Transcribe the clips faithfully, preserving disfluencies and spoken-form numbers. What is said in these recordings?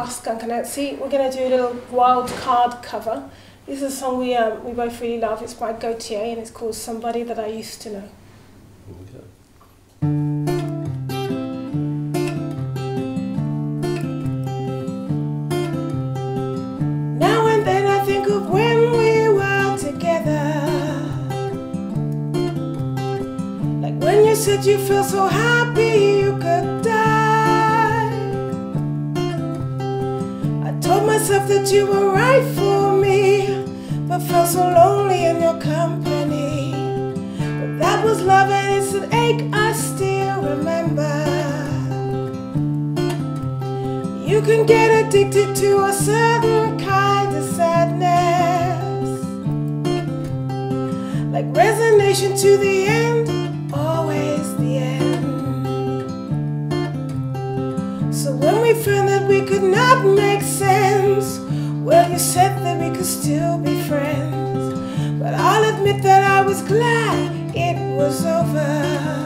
Skunk Anansie. We're going to do a little wild card cover. This is a song we um, we both really love. It's by Gautier and it's called Somebody That I Used to Know. Okay. Now and then I think of when we were together, like when you said you felt so happy you could die. I told myself that you were right for me, but felt so lonely in your company. But that was love and it's an ache I still remember. You can get addicted to a certain kind of sadness, like resignation to the end, always the end. So when we found that we could not make sense, well, you said that we could still be friends. But I'll admit that I was glad it was over.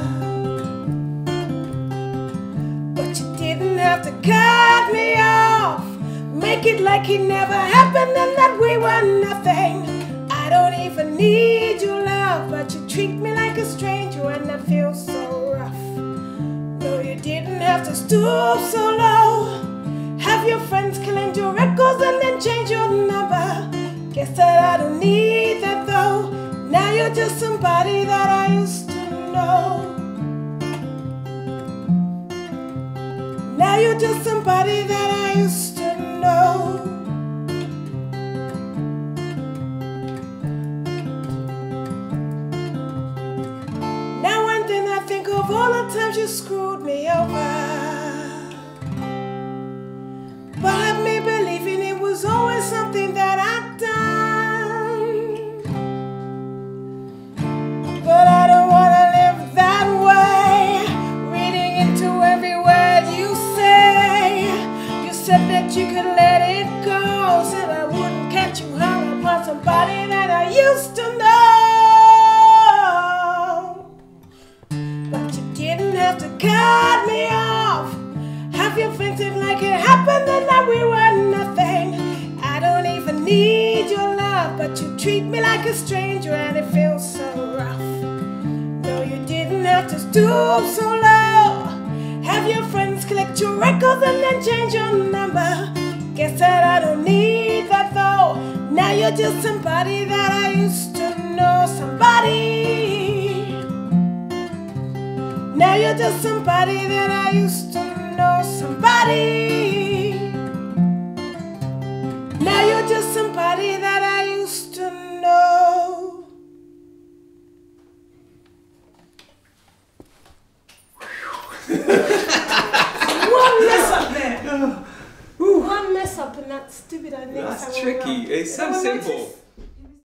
But you didn't have to cut me off, make it like it never happened and that we were nothing. I don't even need your love, but you treat me like a stranger and that feels so rough. No, you didn't have to stoop so low, have your friends collect your records and then change your number. Guess that I don't need that though. Now you're just somebody that I used to know. Now you're just somebody that I used to know. Now and then I think of all the times you screwed me over, but have me believing it was always something that I'd done. But I don't want to live that way, reading into every word you say. You said that you could let it go, said I wouldn't catch you hung upon somebody that I used to know. But you didn't have to cut me off, have you fainted like it happened and that we were nothing. I don't even need your love, but you treat me like a stranger and it feels so rough. No, you didn't have to stoop so low, have your friends collect your records and then change your number. Guess that I don't need that though. Now you're just somebody that I used to know. Somebody. Now you're just somebody that I used to know. Somebody. Now you're just somebody that I used to know. One mess up there. One mess up and that stupid idea. That's tricky. It's so simple.